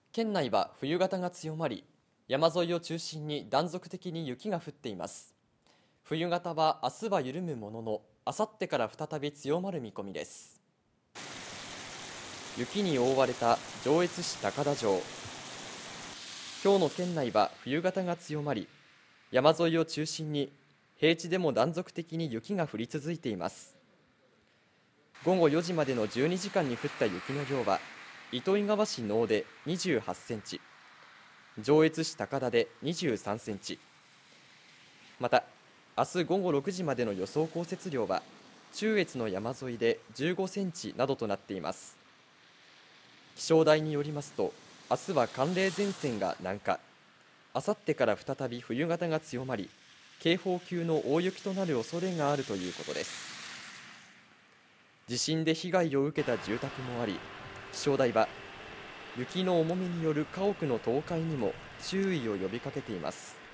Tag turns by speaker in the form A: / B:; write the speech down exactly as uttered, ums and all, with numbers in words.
A: 県内は冬型が強まり、山沿いを中心に断続的に雪が降っています。冬型は明日は緩むものの、あさってから再び強まる見込みです。雪に覆われた上越市高田城。今日の県内は冬型が強まり、山沿いを中心に平地でも断続的に雪が降り続いています。午後よじまでのじゅうにじかんに降った雪の量は、糸魚川市能でにじゅうはちセンチ、上越市高田でにじゅうさんセンチ、また、明日午後ろくじまでの予想降雪量は、中越の山沿いでじゅうごセンチなどとなっています。気象台によりますと、明日は寒冷前線が南下、あさってから再び冬型が強まり、警報級の大雪となる恐れがあるということです。地震で被害を受けた住宅もあり、気象台は雪の重みによる家屋の倒壊にも注意を呼びかけています。